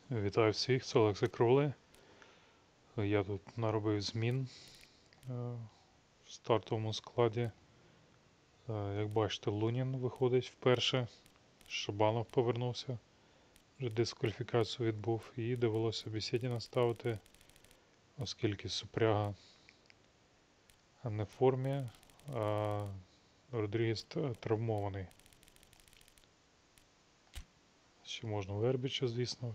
Вітаю всіх, це Олекса Кроле. Я тут наробив змін в стартовому складі. Як бачите, Лунін виходить вперше. Шабанов повернувся, вже дискваліфікацію відбув, і довелося Бесєдіна ставити, оскільки Супряга не в формі, а Родрігес травмований. Ще можна Вербіча, звісно,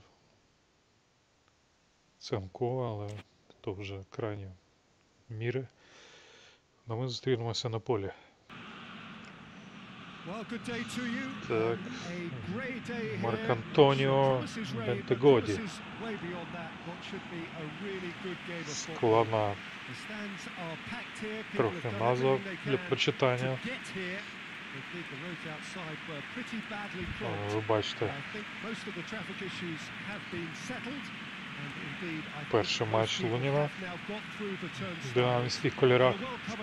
Ценкова, але то вже крайні міри. Но ми зустрінемося на полі. Так, Марк Антоніо Бентегоді. Складна трохи назва для прочитання. Ви бачите, перший матч Луніна в динамівських кольорах.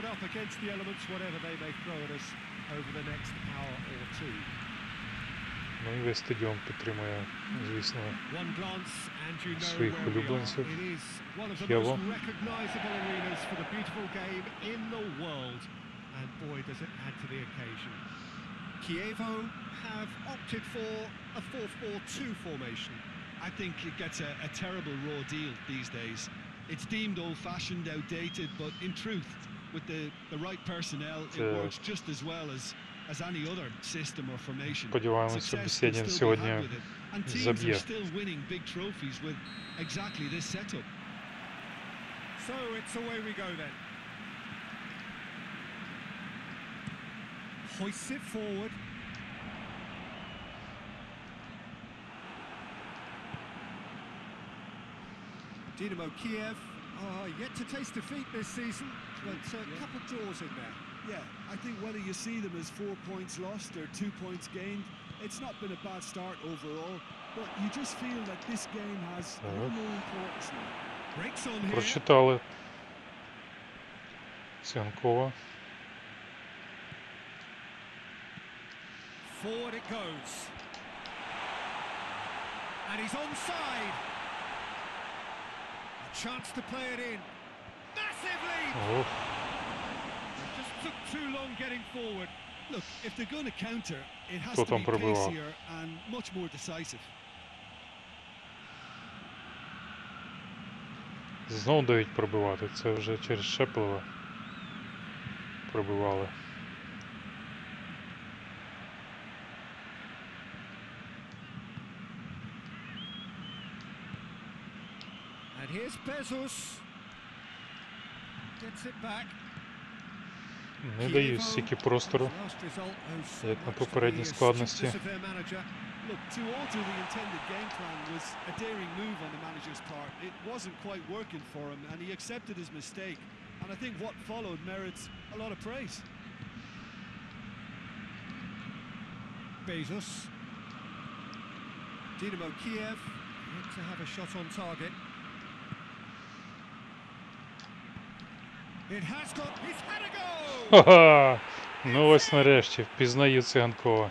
Ну і весь стадіон підтримує, звісно, своїх улюбленців. Києво. Kievo have opted for a 4-4-2 formation. I think it gets a terrible raw deal these days. It's deemed old-fashioned, outdated, but in truth, with the right personnel, it works just as well as any other system or formation. Сподіваємося, Бесєдін сьогодні заб'є. Still winning big trophies with exactly this setup. So it's away we go then. Hoists it forward. Dynamo Kiev are yet to taste defeat this season, but a couple of draws in there. Yeah, I think whether you see them as 4 points lost or 2 points gained, it's not been a bad start overall, but you just feel that this game has a little more importance now. Breaks on here. Прочитали Ценкова. Forward it goes. And he's onside. A chance to play it in. Massively! Oh. Just took too long getting forward. Look, if they're going to counter, it has Хто to там be пробивав? pacier and much more decisive. Знову дають пробивати. Це вже через Шепелева пробивали. And here's Bezos. Gets it back. Не дають стільки простору, як на попередній складності. Look, to alter the intended game plan was a daring move on the manager's part. It wasn't quite working for him, and he accepted his mistake. And I think what followed merits a lot of praise. Bezos. Dynamo Kiev need to have a shot on target. It has got. He's had a goal! Ха-ха! Ну ось нарешті впізнаю Циганкова.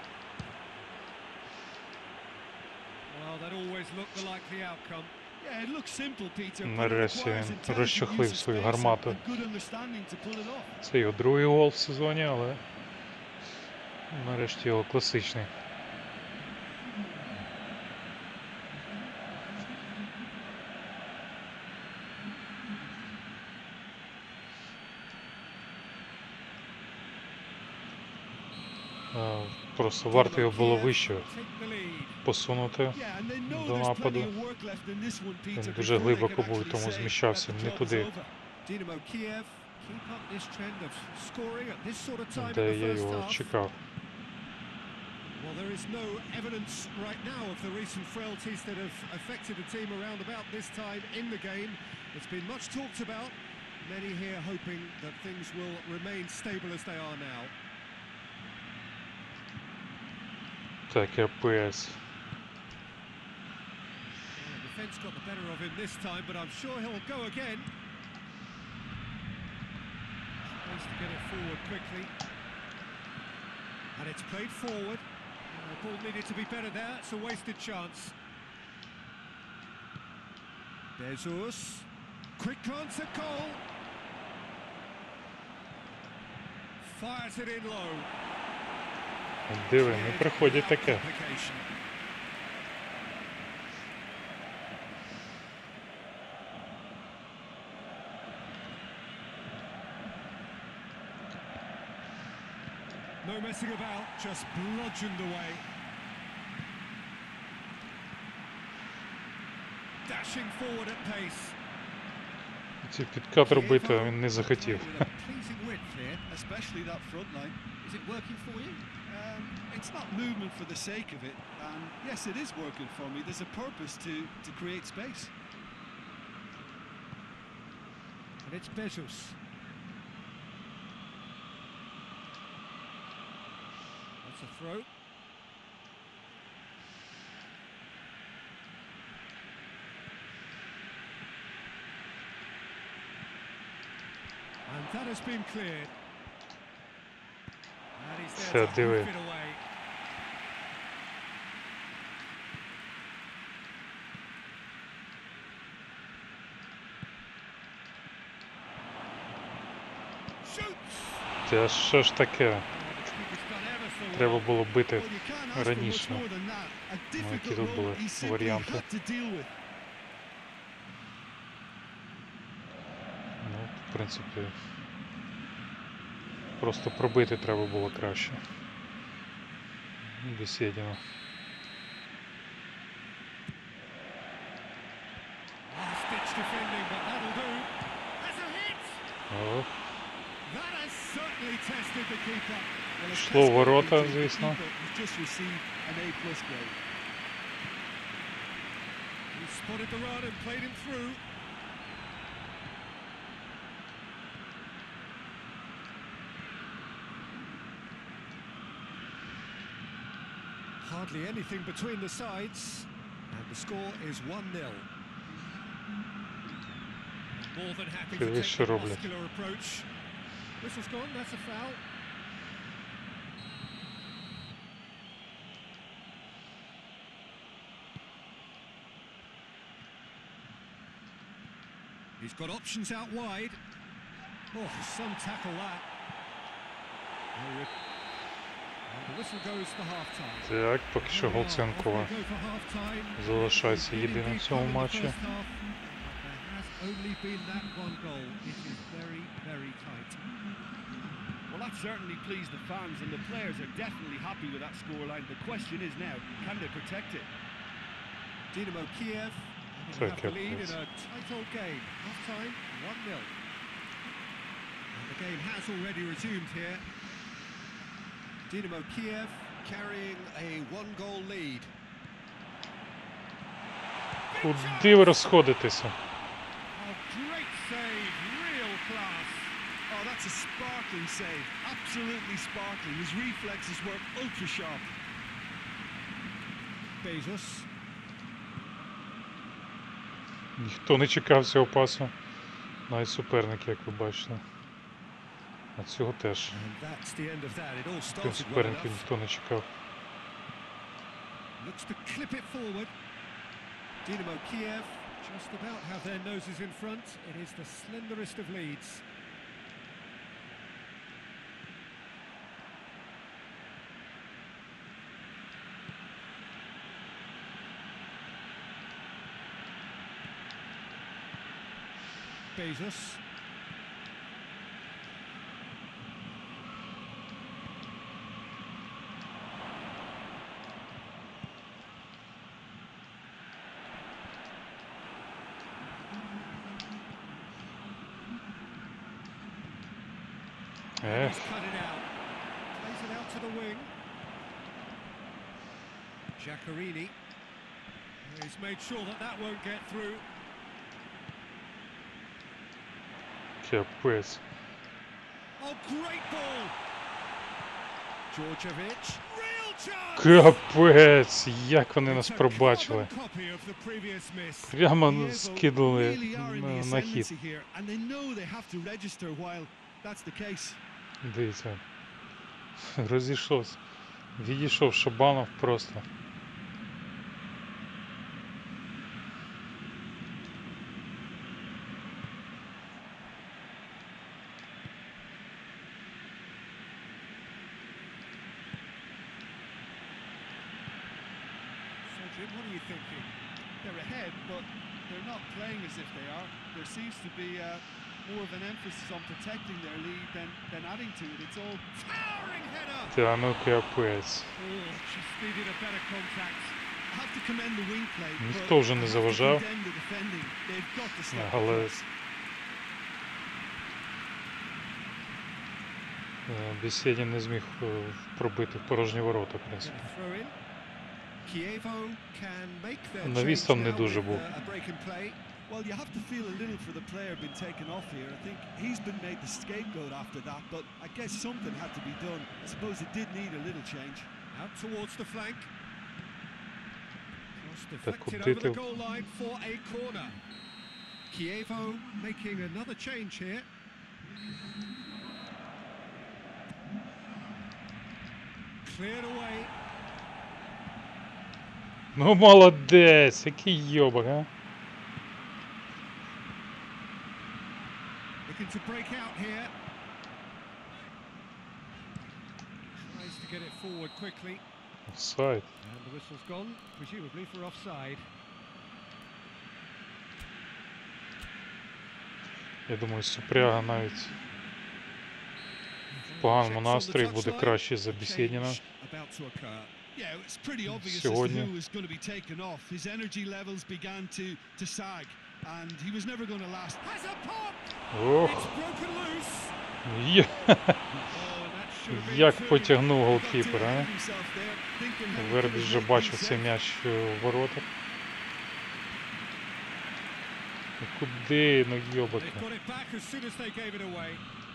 Well, that always looked the likely outcome. Yeah, it looks simple, Peter. Нарешті він розчохлив свою гармату. Це його другий гол в сезоні, але нарешті його класичний. Просто варто його було вище посунути до нападу. Він дуже глибоко був, тому зміщався не туди, де я його чекав. Well, there is no evidence right now of the recent frailties that have affected the team around about this time in the game. It's been much talked about. Many here hoping that things will remain stable as they are now. Таке ПС. Defence got the better of him this time, but I'm sure he'll go again. Tries to get it forward quickly. And it's played forward. The ball needed to be better there. It's a wasted chance. Jesus. Quick glance at goal. Fires it in low. Диви, не приходить таке. Complication. No messing about, just bludgeoned away. Dashing forward at pace. Ці підкат робити, а він не захотів. With a pleasing width here. Especially that front line. Is it working for you? It's not movement for the sake of it, and yes, it is working for me. There's a purpose to create space. And it's Jesus. That's a throw. And that has been cleared. And he's there to Диви. hoof it away. Shoots! Та що ж таке? Oh, the keeper's done ever so well. Треба було бити Well, you can't ask for much раніше. more than that. A які difficult тут role були he simply варіанти. had to deal with. Ну, в принципі, просто пробити треба було краще. Бесєдіна. Last-ditch defending, but that'll do. That's a hit! О, That has certainly tested the keeper. Well, it's Шло в tested ворота, the keeper, звісно. who's just received an A+ grade. He spotted the run and played him through. Hardly anything between the sides, and the score is 1-0. More than happy to Дивись, take що the роблять. muscular approach. Whistle's gone, that's a foul. He's got options out wide. Oh, some tackle that. And the whistle goes for half-time. так, поки що Here we are, Голценкова off we go for half-time. залишається Leading єдиним в deep цьому in the матчі. first half, but there has only been that one goal. It is very, very tight. Well, that certainly pleased the fans, and the players are definitely happy with that scoreline. The question is now, can they protect it? Dynamo Kiev having So have the lead in captains. a tight old game. Half-time, 1-0. And the game has already resumed here. Dynamo Kiev carrying a one-goal lead. Куди ви розходитеся? Oh, great save, real class. Oh, that's a sparkling save. Absolutely sparkling. His reflexes were ultra sharp. Bezos. Ніхто не чекав цього пасу. Навіть суперник, як ви бачите. А цього теж. And that's the end of that. It all Тим started well суперників enough. ніхто не чекав. Looks to clip it forward. Dynamo Kiev just about have their noses in front. It is the slenderest of leads. Bezos. Ех, He's cut it out. Plays it out to the wing. Giaccherini. He's made sure that that won't get through. капець. Oh, great ball! Djordjevic. Real chance! Капець! Як вони нас It's a пробачили. carbon copy of the previous miss. Прямо Kiev скинули really are in the на хід. ascendancy here, and they know they have to register while that's the case. Дивіться. Розійшовся. Відійшов Шабанов просто. you thinking? They're ahead, but they're not playing as if they are. There seems to be more of an emphasis on protecting their lead than adding to it. It's all Towering header! Та ну капець. Oh, just needed a better contact. I have to commend the wing play, Ніхто вже не but I have to заважав. condemn the defending. They've got to stop the Але press. Бєсєдін не зміг пробити в порожні ворота, в принципі. Throw in. Kievo can make their Навіс change там не now дуже with був. a break in play. Well, you have to feel a little for the player being taken off here. I think he's been made the scapegoat after that, but I guess something had to be done. I suppose it did need a little change. Out towards the flank. Cross Так deflected куди over the ти? goal line for a corner. Kievo making another change here. Cleared away. Ну молодець, який йобак, а? Looking to break out here. Tries to get it forward quickly. Офсайд. And the whistle's gone, presumably for offside. Я думаю, Супряга навіть в поганому настрої буде краще за Бєсєдіна. About to occur. Yeah, it's pretty obvious as to Сьогодні. who was going to be taken off. His energy levels began to sag, and he was never going to last. Has a pop! Ох, It's broken loose. є. Oh, and that should have been Як through. потягнув Got too голкіпер, ahead а? of himself there, thinking how he Вербіс could вже have бачив been цей safe. м'яч в воротах. Ну куди, ну They've йобака. got it back as soon as they gave it away.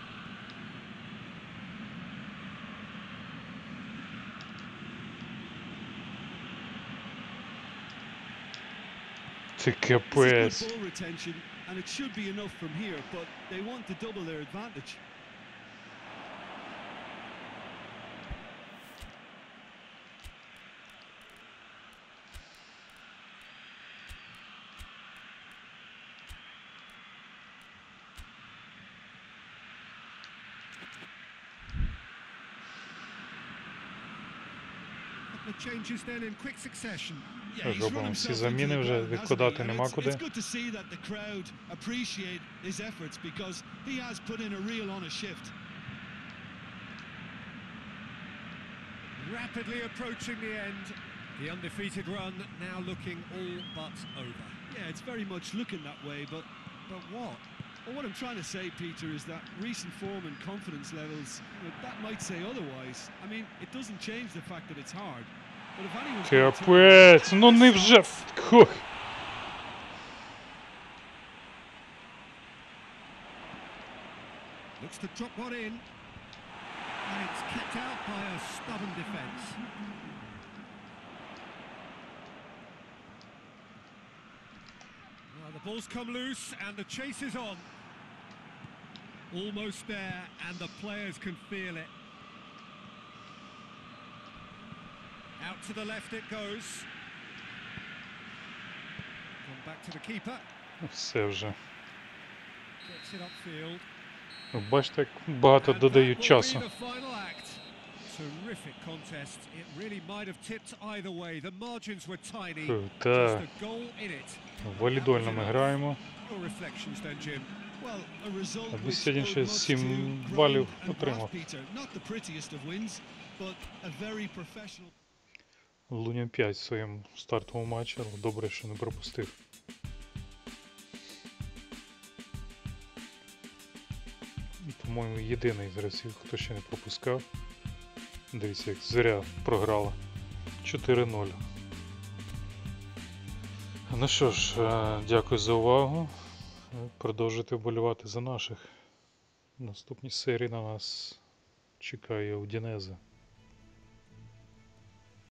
Ти This is good капець. ball retention, and it should be enough from here, but they want to double their advantage. Couple of changes then in quick succession. Yeah, he's Робимо run всі himself into заміни the вже, ground, hasn't he? відкладати And нема it's куди. good to see that the crowd appreciate his efforts because he has put in a real honest shift. Rapidly approaching the end. The undefeated run now looking all but over. Yeah, it's very much looking that way, but what? well, what I'm trying to say, Peter, is that recent form and confidence levels, that might say otherwise. I mean, it doesn't change the fact that it's hard. But if anyone's gonna turn- Капець, ну невже. Хух. Looks to drop one in. And it's kept out by a stubborn defence. Well, the ball's come loose and the chase is on. Almost there, and the players can feel it. Out to the left it goes. Gone back to the keeper. Все вже. Gets it upfield. Бачите, як багато And додають that will часу. be the final act. Terrific contest. It really might have tipped either way. The margins were tiny. Just Так, a goal in it. валідольно ми граємо. Your reflections then, Jim. Well, a result А which Бєсєдін owed ще much 7 to балів grind and отримав. graft, Peter. Not the prettiest of wins, but a very professional. Луня 5 в своєму стартовому матчі, але добре, що не пропустив. По-моєму, єдиний з гравців, хто ще не пропускав. Дивіться, як Зоря програла. 4-0. Ну що ж, дякую за увагу. Продовжуйте вболівати за наших. В наступній серії на нас чекає Удінезе.